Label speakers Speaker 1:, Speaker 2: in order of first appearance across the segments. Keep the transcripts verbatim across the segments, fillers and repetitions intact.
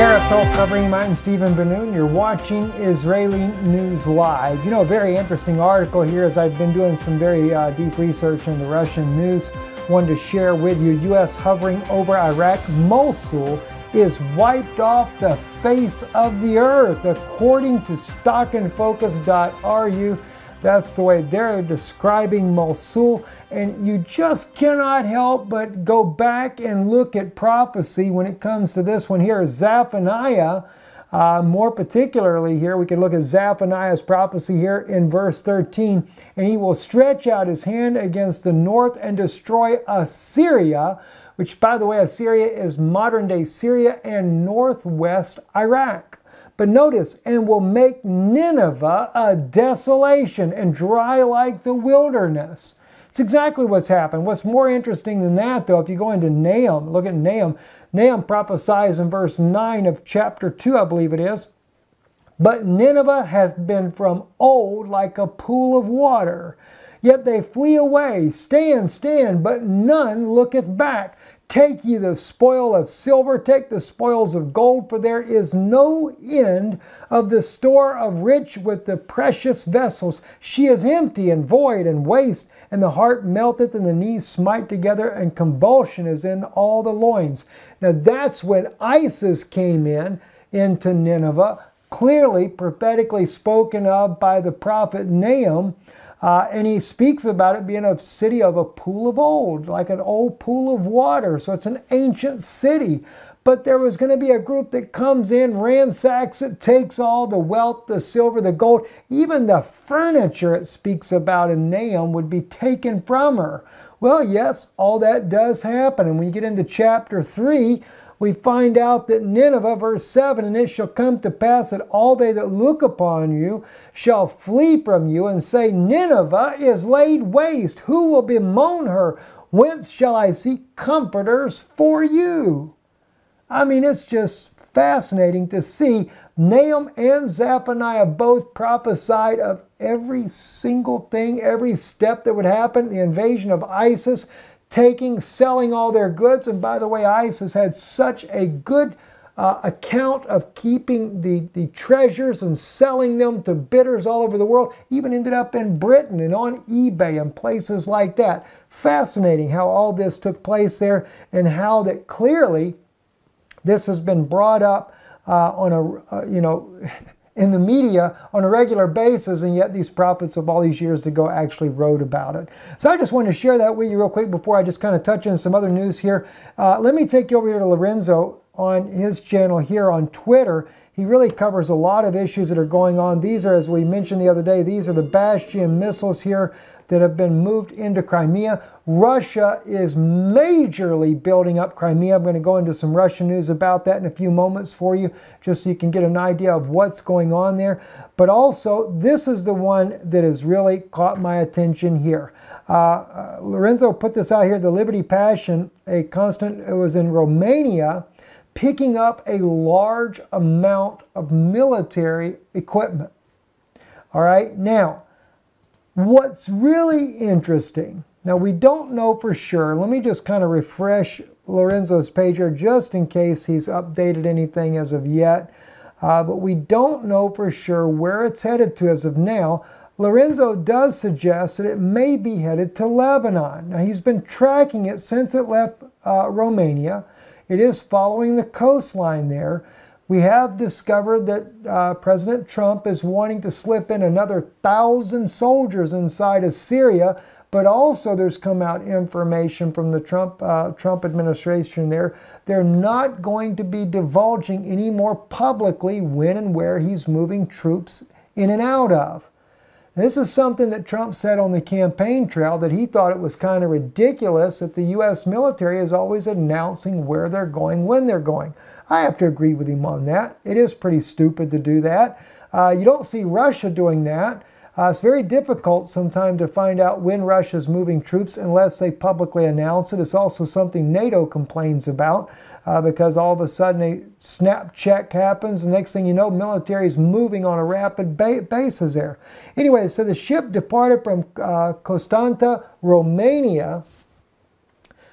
Speaker 1: Eretol covering. I'm Stephen Ben-Nun. You're watching Israeli News Live. You know, a very interesting article here as I've been doing some very uh, deep research into Russian news. Wanted to share with you, U S hovering over Iraq. Mosul is wiped off the face of the earth, according to stock and focus dot R U. That's the way they're describing Mosul. And you just cannot help but go back and look at prophecy when it comes to this one here. Zephaniah, uh, more particularly here, we can look at Zephaniah's prophecy here in verse thirteen. And he will stretch out his hand against the north and destroy Assyria, which, by the way, Assyria is modern-day Syria and northwest Iraq. But notice, and will make Nineveh a desolation and dry like the wilderness. It's exactly what's happened. What's more interesting than that, though, if you go into Nahum, look at Nahum. Nahum prophesies in verse nine of chapter two, I believe it is. But Nineveh hath been from old like a pool of water. Yet they flee away. Stand, stand, but none looketh back. Take ye the spoil of silver, take the spoils of gold, for there is no end of the store of rich with the precious vessels. She is empty and void and waste, and the heart melteth, and the knees smite together, and convulsion is in all the loins. Now that's when ISIS came in into Nineveh, clearly prophetically spoken of by the prophet Nahum. Uh, and he speaks about it being a city of a pool of old, like an old pool of water. So it's an ancient city. But there was going to be a group that comes in, ransacks it, takes all the wealth, the silver, the gold, even the furniture it speaks about in Nahum would be taken from her. Well, yes, all that does happen. And when you get into chapter three, we find out that Nineveh, verse seven, and it shall come to pass that all they that look upon you shall flee from you and say, Nineveh is laid waste. Who will bemoan her? Whence shall I seek comforters for you? I mean, it's just fascinating to see. Nahum and Zephaniah both prophesied of every single thing, every step that would happen, the invasion of ISIS, taking, selling all their goods. And by the way, ISIS had such a good uh, account of keeping the, the treasures and selling them to bidders all over the world, even ended up in Britain and on eBay and places like that. Fascinating how all this took place there, and how that clearly this has been brought up uh, on a, uh, you know, in the media on a regular basis, and yet these prophets of all these years ago actually wrote about it. So I just wanted to share that with you real quick before I just kind of touch on some other news here. Uh, let me take you over here to Lorenzo on his channel here on Twitter. He really covers a lot of issues that are going on. These are, as we mentioned the other day, these are the Bastion missiles here that have been moved into Crimea. Russia is majorly building up Crimea. I'm going to go into some Russian news about that in a few moments for you, just so you can get an idea of what's going on there. But also, this is the one that has really caught my attention here. Uh, uh, Lorenzo put this out here, the Liberty Passion, a constant, it was in Romania, picking up a large amount of military equipment. All right, now, what's really interesting, now we don't know for sure, let me just kind of refresh Lorenzo's page here just in case he's updated anything as of yet, uh, but we don't know for sure where it's headed to as of now. Lorenzo does suggest that it may be headed to Lebanon. Now he's been tracking it since it left uh, Romania. It is following the coastline there. We have discovered that uh, President Trump is wanting to slip in another thousand soldiers inside of Syria, but also there's come out information from the Trump, uh, Trump administration there. They're not going to be divulging any more publicly when and where he's moving troops in and out of. This is something that Trump said on the campaign trail, that he thought it was kind of ridiculous that the U S military is always announcing where they're going, when they're going. I have to agree with him on that. It is pretty stupid to do that. Uh, you don't see Russia doing that. Uh, it's very difficult sometimes to find out when Russia's moving troops unless they publicly announce it. It's also something NATO complains about uh, because all of a sudden a snap check happens. The next thing you know, military is moving on a rapid ba basis there. Anyway, so the ship departed from uh, Constanta, Romania,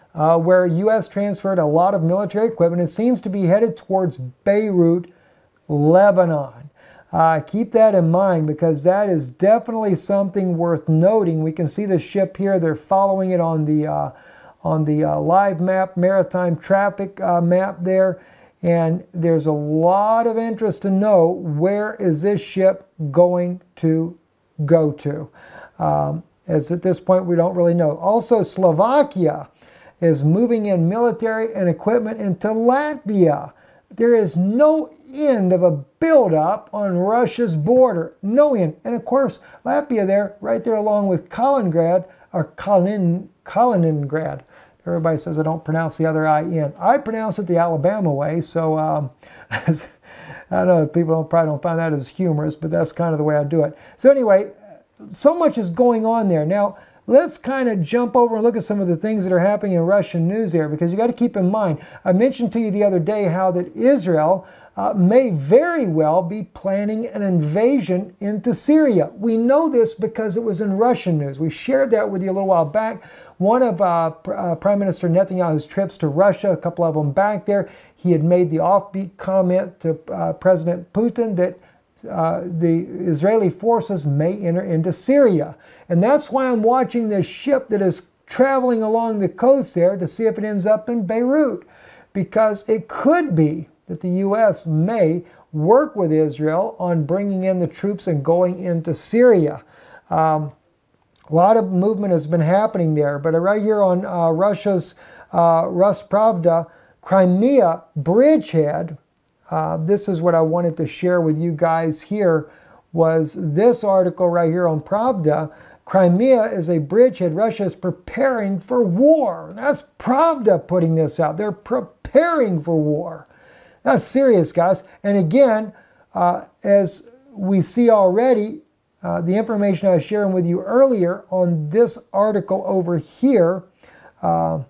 Speaker 1: uh, where U S transferred a lot of military equipment. It seems to be headed towards Beirut, Lebanon. Uh, keep that in mind, because that is definitely something worth noting. We can see the ship here. They're following it on the uh, on the uh, live map, maritime traffic uh, map there. And there's a lot of interest to know, where is this ship going to go to? Um, as at this point, we don't really know. Also, Slovakia is moving in military and equipment into Latvia. There is no end of a buildup on Russia's border. No end. And of course, Latvia there, right there along with Kaliningrad, or Kalin, Kaliningrad. Everybody says I don't pronounce the other I in. I pronounce it the Alabama way, so um, I know people don't, probably don't find that as humorous, but that's kind of the way I do it. So anyway, so much is going on there. Now, let's kind of jump over and look at some of the things that are happening in Russian news there, because you got to keep in mind, I mentioned to you the other day how that Israel uh, may very well be planning an invasion into Syria. We know this because it was in Russian news. We shared that with you a little while back. One of uh, uh, Prime Minister Netanyahu's trips to Russia, a couple of them back there, he had made the offbeat comment to uh, President Putin that uh, the Israeli forces may enter into Syria. And that's why I'm watching this ship that is traveling along the coast there to see if it ends up in Beirut, because it could be that the U S may work with Israel on bringing in the troops and going into Syria. Um, A lot of movement has been happening there, but right here on uh, Russia's uh, Ruspravda Crimea bridgehead, uh, this is what I wanted to share with you guys here, was this article right here on Pravda. Crimea is a bridgehead. Russia is preparing for war. That's Pravda putting this out. They're preparing for war. That's serious, guys. And again, uh, as we see already, Uh, the information I was sharing with you earlier on this article over here, uh,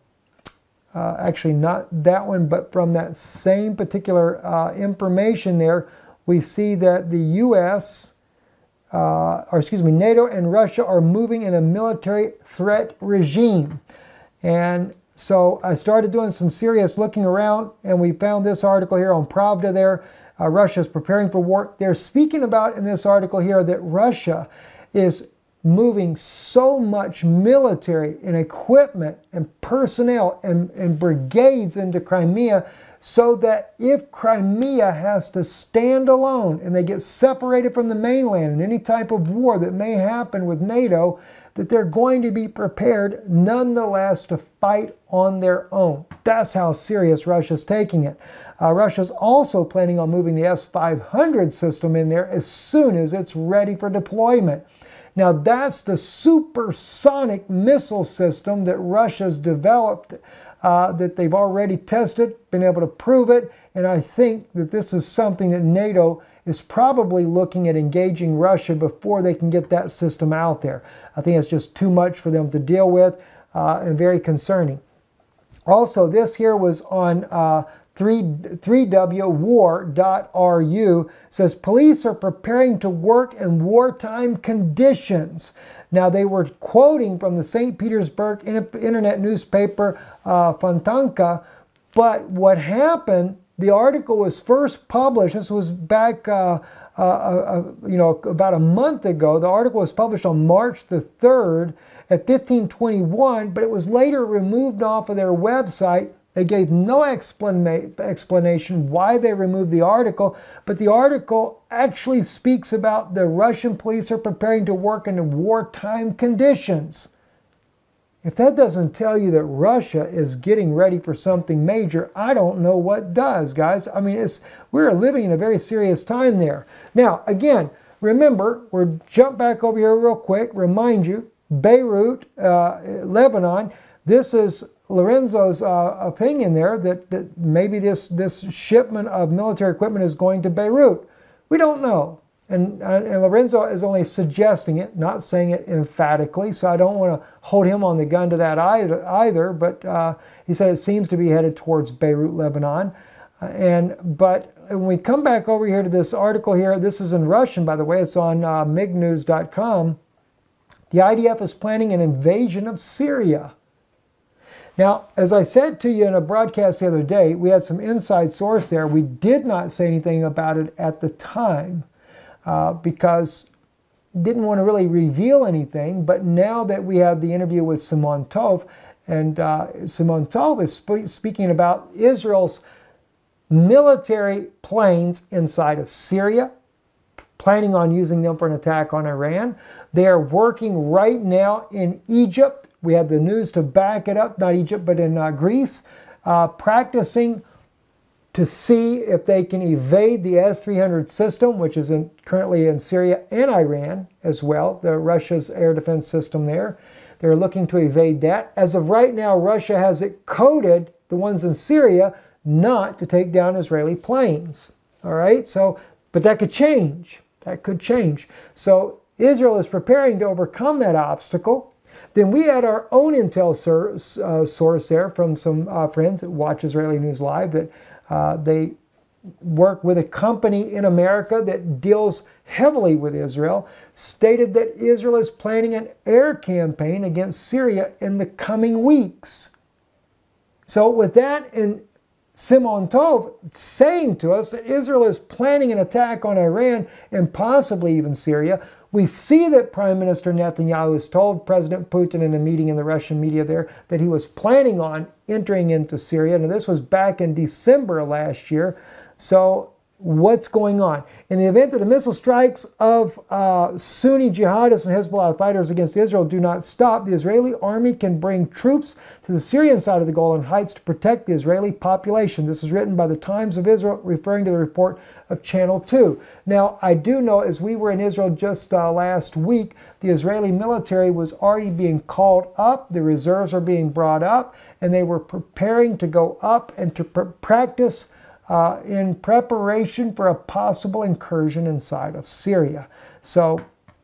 Speaker 1: uh, actually not that one, but from that same particular uh, information there, we see that the U S, uh, or excuse me, NATO and Russia are moving in a military threat regime. And so I started doing some serious looking around, and we found this article here on Pravda there. Uh, Russia is preparing for war. They're speaking about in this article here that Russia is moving so much military and equipment and personnel and, and brigades into Crimea, so that if Crimea has to stand alone and they get separated from the mainland in any type of war that may happen with NATO, that they're going to be prepared nonetheless to fight on their own. That's how serious Russia's taking it. Uh, Russia's also planning on moving the S five hundred system in there as soon as it's ready for deployment. Now, that's the supersonic missile system that Russia's developed, uh, that they've already tested, been able to prove it, and I think that this is something that NATO is probably looking at engaging Russia before they can get that system out there. I think it's just too much for them to deal with, uh, and very concerning. Also, this here was on uh, three W war dot R U, says police are preparing to work in wartime conditions. Now, they were quoting from the Saint Petersburg internet newspaper uh, Fontanka, but what happened, the article was first published, this was back uh, uh, uh, you know, about a month ago. The article was published on March the third at fifteen twenty-one, but it was later removed off of their website. They gave no explanation why they removed the article, but the article actually speaks about the Russian police are preparing to work in wartime conditions. If that doesn't tell you that Russia is getting ready for something major, I don't know what does, guys. I mean, it's, we're living in a very serious time there. Now, again, remember, we'll jump back over here real quick, remind you, Beirut, uh, Lebanon, this is Lorenzo's uh, opinion there that, that maybe this, this shipment of military equipment is going to Beirut. We don't know. And, and Lorenzo is only suggesting it, not saying it emphatically, so I don't want to hold him on the gun to that either, either but uh, he said it seems to be headed towards Beirut, Lebanon. Uh, and But when we come back over here to this article here, this is in Russian, by the way, it's on uh, mig news dot com. The I D F is planning an invasion of Syria. Now, as I said to you in a broadcast the other day, we had some inside source there. We did not say anything about it at the time uh, because didn't want to really reveal anything. But now that we have the interview with Simon Tov, and uh, Simon Tov is sp speaking about Israel's military planes inside of Syria, planning on using them for an attack on Iran. They are working right now in Egypt. We had the news to back it up, not Egypt, but in uh, Greece, uh, practicing to see if they can evade the S three hundred system, which is in, currently in Syria and Iran as well, the Russia's air defense system there. They're looking to evade that. As of right now, Russia has it coded, the ones in Syria, not to take down Israeli planes. All right, so, but that could change. That could change. So Israel is preparing to overcome that obstacle. Then we had our own intel uh, source there from some uh, friends that watch Israeli News Live that uh, they work with a company in America that deals heavily with Israel, stated that Israel is planning an air campaign against Syria in the coming weeks. So with that in Simon Tov saying to us that Israel is planning an attack on Iran and possibly even Syria, we see that Prime Minister Netanyahu has told President Putin in a meeting in the Russian media there that he was planning on entering into Syria. Now, this was back in December last year. So what's going on? In the event that the missile strikes of uh, Sunni jihadists and Hezbollah fighters against Israel do not stop, the Israeli army can bring troops to the Syrian side of the Golan Heights to protect the Israeli population. This is written by the Times of Israel, referring to the report of Channel two. Now, I do know, as we were in Israel just uh, last week, the Israeli military was already being called up, the reserves are being brought up, and they were preparing to go up and to pr practice Uh, in preparation for a possible incursion inside of Syria. So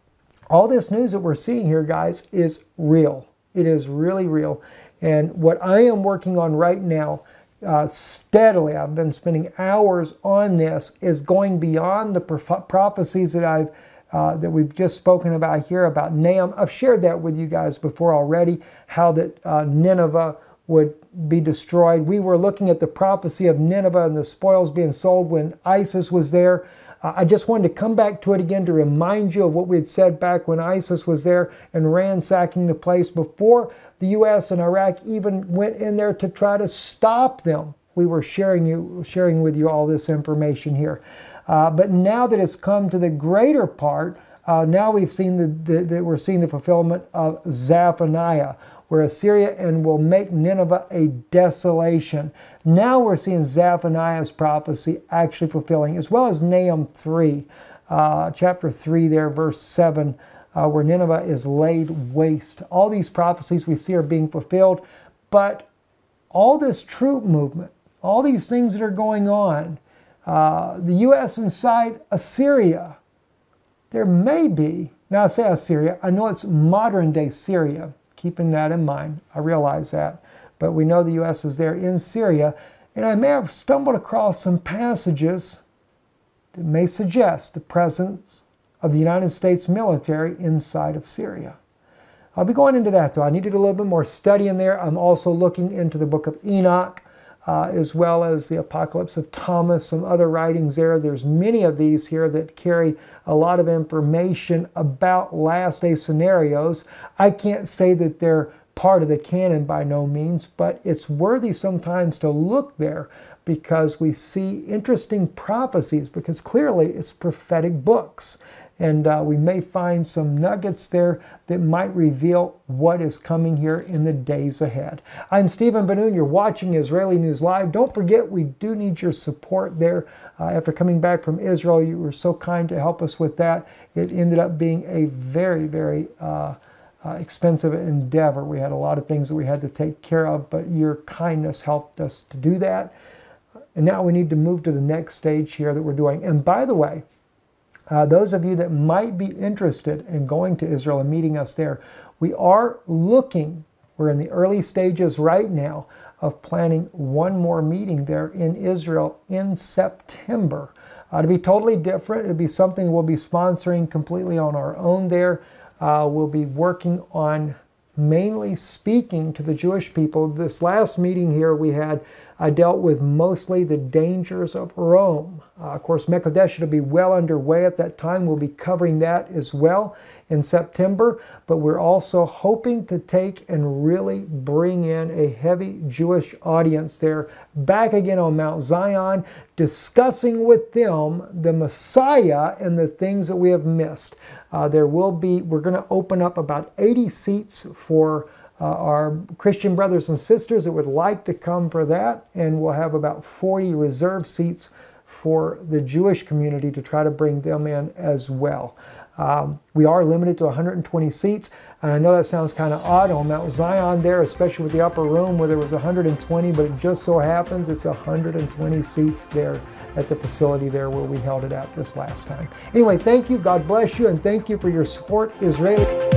Speaker 1: all this news that we're seeing here, guys, is real. It is really real. And what I am working on right now, uh, steadily, I've been spending hours on this, is going beyond the prophecies that I've uh, that we've just spoken about here about Nahum. I've shared that with you guys before already, how that uh, Nineveh would be destroyed. We were looking at the prophecy of Nineveh and the spoils being sold when ISIS was there. Uh, I just wanted to come back to it again to remind you of what we had said back when ISIS was there and ransacking the place before the U S and Iraq even went in there to try to stop them. We were sharing you, sharing with you all this information here. Uh, but now that it's come to the greater part, uh, now we've seen the, the, the we're seeing the fulfillment of Zephaniah, where Assyria and will make Nineveh a desolation. Now we're seeing Zephaniah's prophecy actually fulfilling, as well as Nahum three, uh, chapter three there, verse seven, uh, where Nineveh is laid waste. All these prophecies we see are being fulfilled, but all this troop movement, all these things that are going on, uh, the U S inside Assyria, there may be, now I say Assyria, I know it's modern day Syria, keeping that in mind. I realize that. But we know the U S is there in Syria. And I may have stumbled across some passages that may suggest the presence of the United States military inside of Syria. I'll be going into that, though. I needed a little bit more study in there. I'm also looking into the book of Enoch, uh, as well as the Apocalypse of Thomas, some other writings there. There's many of these here that carry a lot of information about last day scenarios. I can't say that they're part of the canon by no means, but it's worthy sometimes to look there because we see interesting prophecies, because clearly it's prophetic books. And uh, we may find some nuggets there that might reveal what is coming here in the days ahead. I'm Stephen Ben-Nun. You're watching Israeli News Live. Don't forget, we do need your support there. Uh, after coming back from Israel, you were so kind to help us with that. It ended up being a very, very uh, uh, expensive endeavor. We had a lot of things that we had to take care of, but your kindness helped us to do that. And now we need to move to the next stage here that we're doing. And by the way, Uh, those of you that might be interested in going to Israel and meeting us there, we are looking, we're in the early stages right now of planning one more meeting there in Israel in September. Uh, to be totally different, it'll be something we'll be sponsoring completely on our own there. Uh, we'll be working on mainly speaking to the Jewish people. This last meeting here we had, I dealt with mostly the dangers of Rome. Uh, of course, Mekodesh will be well underway at that time. We'll be covering that as well in September, but we're also hoping to take and really bring in a heavy Jewish audience there, back again on Mount Zion, discussing with them the Messiah and the things that we have missed. Uh, there will be, we're going to open up about eighty seats for Uh, our Christian brothers and sisters that would like to come for that, and we'll have about forty reserved seats for the Jewish community to try to bring them in as well. Um, we are limited to one hundred twenty seats, and I know that sounds kind of odd on Mount Zion there, especially with the upper room where there was one hundred twenty, but it just so happens it's one hundred twenty seats there at the facility there where we held it at this last time. Anyway, thank you, God bless you, and thank you for your support, Israeli.